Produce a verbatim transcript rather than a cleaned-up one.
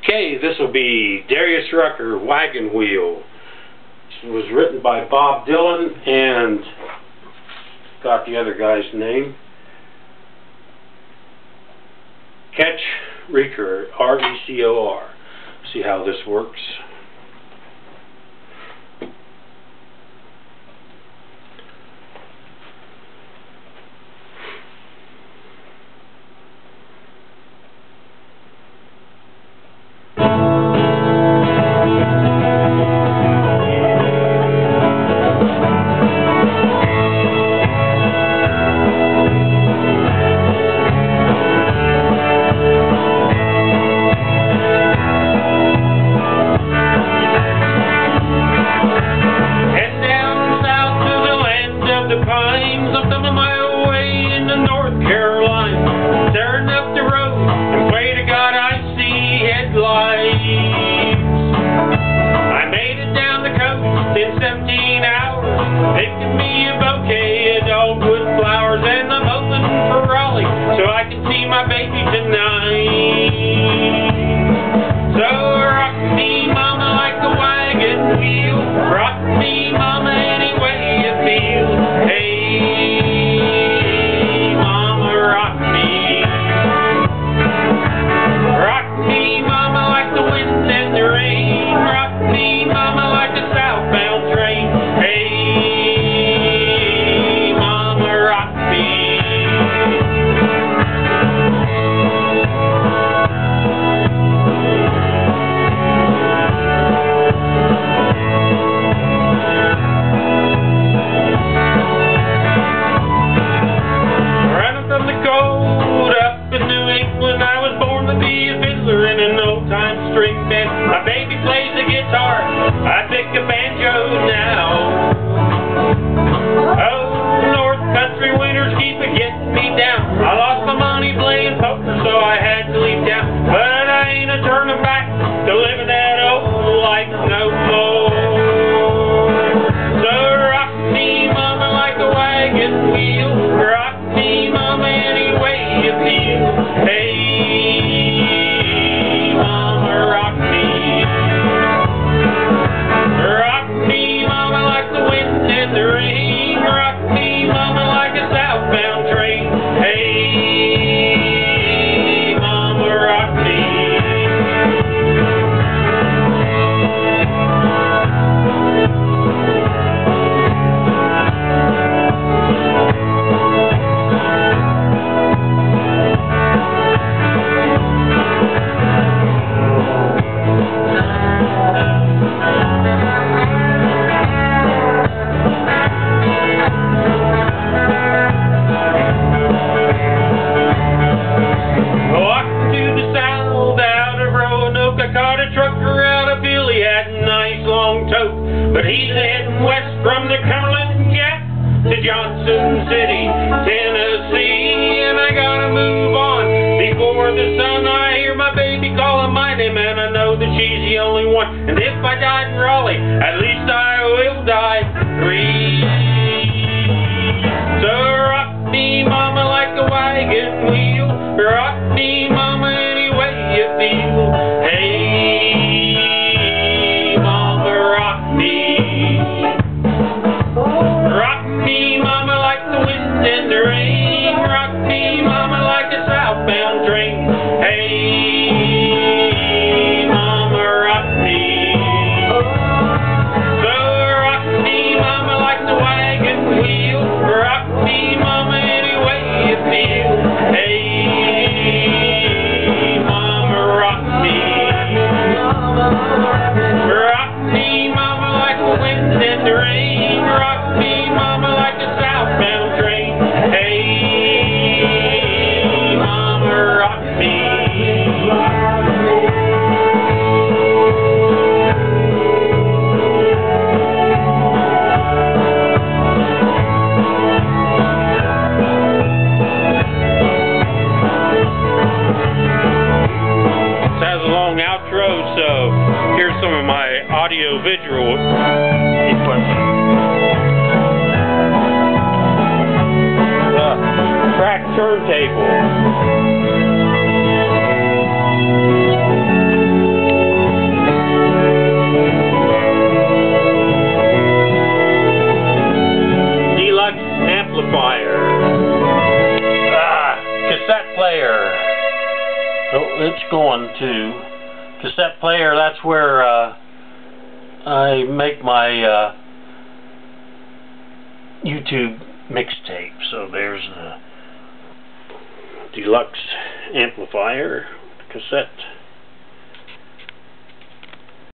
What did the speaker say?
Okay, this will be Darius Rucker, Wagon Wheel. This was written by Bob Dylan and got the other guy's name. Catch Reeker, R E C O R. See how this works. seventeen hours, picking me a bouquet of dogwood flowers, and I'm hoping for Raleigh so I can see my baby tonight. So rock me, mama, like a wagon wheel. Rock me, mama, any way you feel. Hey, mama, rock me. Rock me, mama, like the wind and the rain. Rock me, mama, like a southbound train. Hey, mama, rock me. Running from the cold up in New England, I was born to be a fiddler in an old-time string band. My baby plays the guitar, I pick a banjo now. Oh, North Country winters keep getting me down. I lost my money playing poker, so I had to leave town. But I ain't a turning back to living that old life no more. So rock me, mama, like a wagon wheel. Rock me, mama, any way you feel. Hey, mama, rock me. Rock me, mama, like the wind and the rain. Rock me, mama, like a southbound train. Hey, mama, rock me. Walking to the south out of Roanoke, I caught a trucker out of Billy, had a nice long tote. But he's heading west from the Cumberland Gap to Johnson City, Tennessee. And I gotta move on before the sun. I hear my baby calling my name, and I know that she's the only one. And if I died in Raleigh, at least I will die free. So rock me, mama, like a wagon wheel. Rock me, mama, any way you feel. Hey, mama, rock me. Rock me, mama, like the wind and the rain. Rock me, mama, like a southbound train. Hey, mama, rock me. So rock me, mama, like the wagon wheel. Rock me, mama, any way you feel. Hey, mama, rock me. Rock me, mama, like the wind and the rain. Rock me, mama, like a southbound train. Hey, mama, rock me. This has a long outro, so here's some of my audio visual equipment. The track turntable. going to. Cassette player, that's where uh, I make my uh, YouTube mixtape. So there's the deluxe amplifier, cassette.